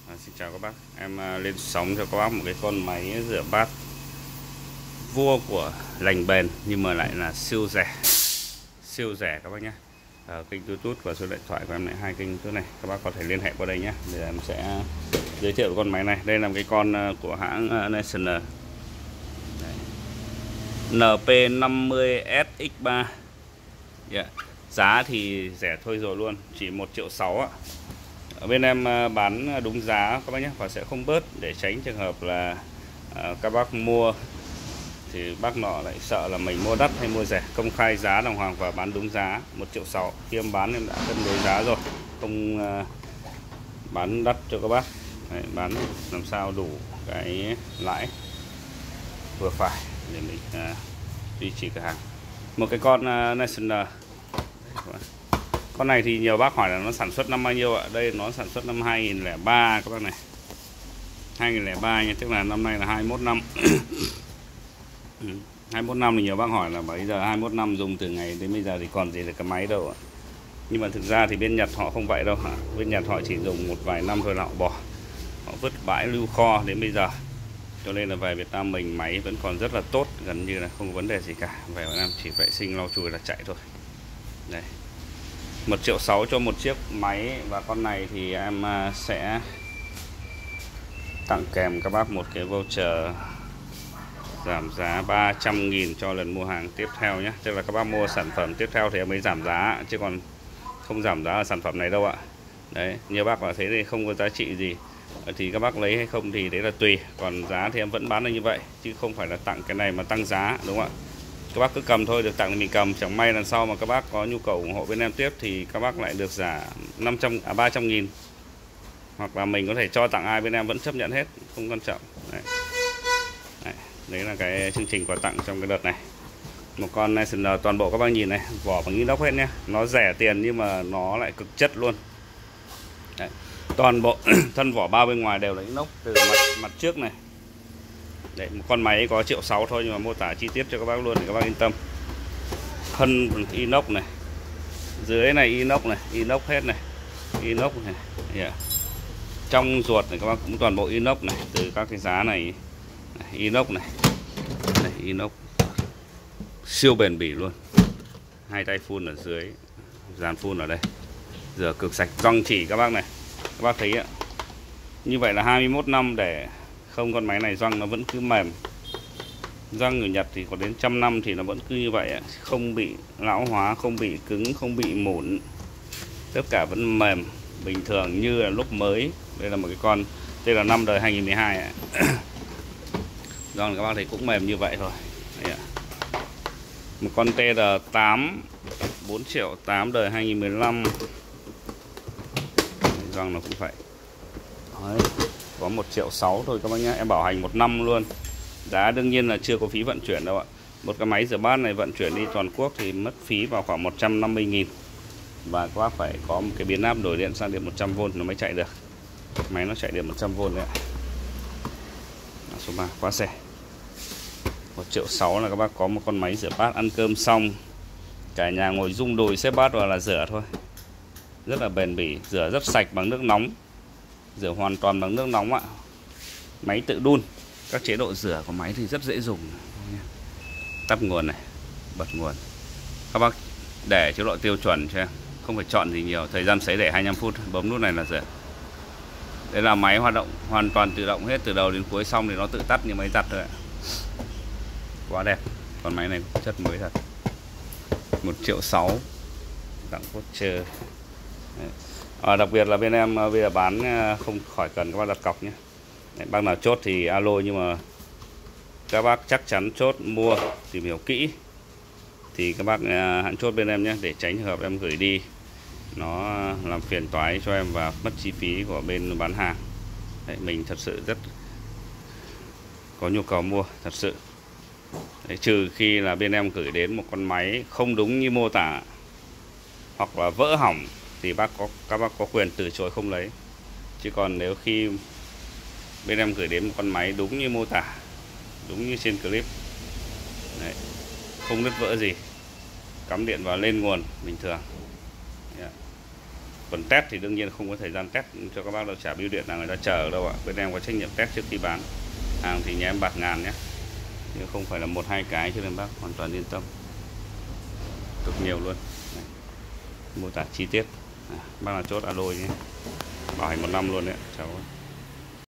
Xin chào các bác, em lên sóng cho các bác một cái con máy rửa bát vua của Lành Bền nhưng mà lại là siêu rẻ các bác nhé. Kênh YouTube và số điện thoại của em lại hai kênh YouTube này, các bác có thể liên hệ qua đây nhé. Để em sẽ giới thiệu con máy này. Đây là cái con của hãng National NP50SX3. Giá thì rẻ thôi rồi luôn, chỉ 1.6 triệu ạ. Ở bên em bán đúng giá các bác nhé, và sẽ không bớt để tránh trường hợp là các bác mua thì bác nọ lại sợ là mình mua đắt hay mua rẻ. Công khai giá đàng hoàng và bán đúng giá 1.6 triệu. Khi em bán em đã cân đối giá rồi, không bán đắt cho các bác. Đấy, bán làm sao đủ cái lãi vừa phải để mình duy trì cửa hàng. Một cái con National. Con này thì nhiều bác hỏi là nó sản xuất năm bao nhiêu ạ? Đây nó sản xuất năm 2003 các bác này. 2003 nha, tức là năm nay là 21 năm. 21 năm thì nhiều bác hỏi là bây giờ 21 năm dùng từ ngày đến bây giờ thì còn gì là cái máy đâu ạ. Nhưng mà thực ra thì bên Nhật họ không vậy đâu hả? Bên Nhật họ chỉ dùng một vài năm thôi là họ bỏ. Họ vứt bãi lưu kho đến bây giờ. Cho nên là về Việt Nam mình máy vẫn còn rất là tốt, gần như là không có vấn đề gì cả. Về Việt Nam chỉ vệ sinh lau chùi là chạy thôi. Đây. 1.6 triệu cho một chiếc máy. Và con này thì em sẽ tặng kèm các bác một cái voucher giảm giá 300.000 cho lần mua hàng tiếp theo nhé. Tức là các bác mua sản phẩm tiếp theo thì em mới giảm giá, chứ còn không giảm giá ở sản phẩm này đâu ạ. Đấy, nhiều bác bảo thế thì không có giá trị gì thì các bác lấy hay không thì đấy là tùy. Còn giá thì em vẫn bán là như vậy, chứ không phải là tặng cái này mà tăng giá, đúng không ạ? Các bác cứ cầm thôi, được tặng thì mình cầm. Chẳng may lần sau mà các bác có nhu cầu ủng hộ bên em tiếp thì các bác lại được giảm 300.000. Hoặc là mình có thể cho tặng ai bên em vẫn chấp nhận hết, không quan trọng. Đấy là cái chương trình quà tặng trong cái đợt này. Một con National toàn bộ các bác nhìn này, vỏ bằng inox hết nhé. Nó rẻ tiền nhưng mà nó lại cực chất luôn. Đấy. Toàn bộ thân vỏ bao bên ngoài đều là inox từ mặt trước này. Đấy, một con máy có 1.6 triệu thôi nhưng mà mô tả chi tiết cho các bác luôn để các bác yên tâm. Thân inox này, dưới này inox này, inox hết này, inox này. Trong ruột này các bác cũng toàn bộ inox này, từ các cái giá này, inox này, inox siêu bền bỉ luôn. Hai tay phun ở dưới, dàn phun ở đây, rửa cực sạch, răng chỉ các bác này, các bác thấy ạ. Như vậy là 21 năm để không con máy này răng nó vẫn cứ mềm. Răng người Nhật thì có đến 100 năm thì nó vẫn cứ như vậy, không bị lão hóa, không bị cứng, không bị mủn, tất cả vẫn mềm bình thường như là lúc mới. Đây là một cái con, đây là năm đời 2012 răng các bác thấy cũng mềm như vậy thôi. Đấy. Một con TR8 4.8 triệu đời 2015, răng nó cũng vậy. Đấy. Có 1.6 triệu thôi các bác nhé. Em bảo hành 1 năm luôn. Giá đương nhiên là chưa có phí vận chuyển đâu ạ. Một cái máy rửa bát này vận chuyển đi toàn quốc thì mất phí vào khoảng 150.000. Và các bác phải có một cái biến áp đổi điện sang điện 100V nó mới chạy được. Máy nó chạy điện 100V đấy ạ. Số 3 quá rẻ. 1.6 triệu là các bác có một con máy rửa bát, ăn cơm xong cả nhà ngồi rung đùi xếp bát vào là rửa thôi. Rất là bền bỉ, rửa rất sạch bằng nước nóng. Rửa hoàn toàn bằng nước nóng ạ. Máy tự đun. Các chế độ rửa của máy thì rất dễ dùng. Tắt nguồn này, bật nguồn. Các bác để chế độ tiêu chuẩn cho em, không phải chọn gì nhiều. Thời gian sấy để 25 phút, bấm nút này là rửa. Đây là máy hoạt động hoàn toàn tự động hết, từ đầu đến cuối, xong thì nó tự tắt như máy giặt thôi ạ. Quá đẹp. Con máy này chất mới thật. 1.6 triệu tặng voucher. Đặc biệt là bên em bây giờ bán không khỏi cần các bác đặt cọc nhé. Bác nào chốt thì alo, nhưng mà các bác chắc chắn chốt mua tìm hiểu kỹ thì các bác hãy chốt bên em nhé, để tránh trường hợp em gửi đi nó làm phiền toái cho em và mất chi phí của bên bán hàng. Đấy, mình thật sự rất có nhu cầu mua thật sự. Đấy, trừ khi là bên em gửi đến một con máy không đúng như mô tả hoặc là vỡ hỏng thì các bác có quyền từ chối không lấy. Chứ còn nếu khi bên em gửi đến một con máy đúng như mô tả, đúng như trên clip, đấy, không nứt vỡ gì, cắm điện vào lên nguồn bình thường, Còn test thì đương nhiên không có thời gian test cho các bác đâu, trả bưu điện là người ta chờ đâu ạ. Bên em có trách nhiệm test trước khi bán hàng thì nhà em bạc ngàn nhé, nhưng không phải là 1-2 cái, cho nên bác hoàn toàn yên tâm, cực nhiều luôn. Đây, mô tả chi tiết. Bác nào chốt alo nhé, bảo hành 1 năm luôn đấy cháu.